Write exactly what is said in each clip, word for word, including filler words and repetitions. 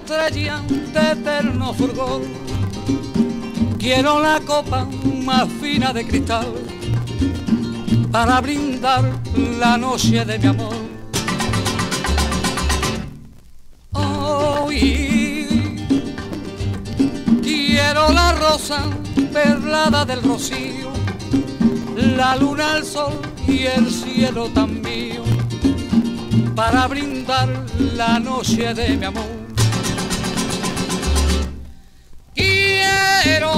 estrella de eterno fulgor. Quiero la copa más fina de cristal para brindar la noche de mi amor. Hoy quiero la rosa perlada del rocío, la luna, el sol y el cielo tan mío, para brindar la noche de mi amor. Quiero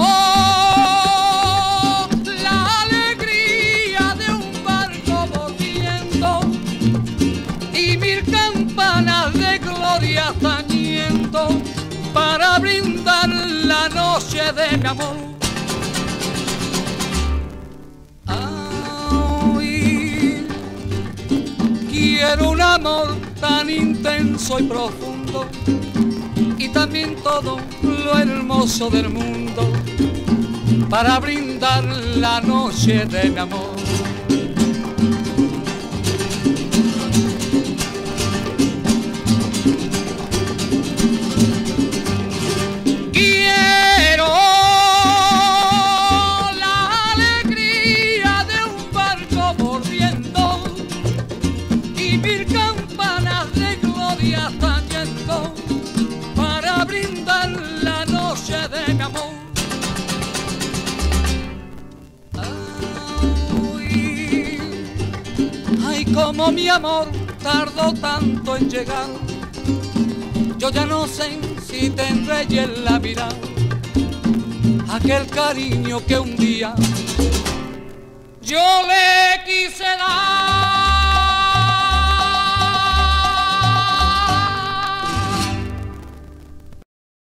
la alegría de un barco volviendo y mil campanas de gloria tañendo, para brindar la noche de mi amor. Ay, quiero un amor tan intenso y profundo, y también todo lo hermoso del mundo, para brindar la noche de mi amor. Quiero la alegría de un barco volviendo y mil campanas de gloria tañendo, para brindar la noche de mi amor. Ay, ay, como mi amor tardó tanto en llegar, yo ya no sé si tendré ya en la mirada aquel cariño que un día yo le quise dar.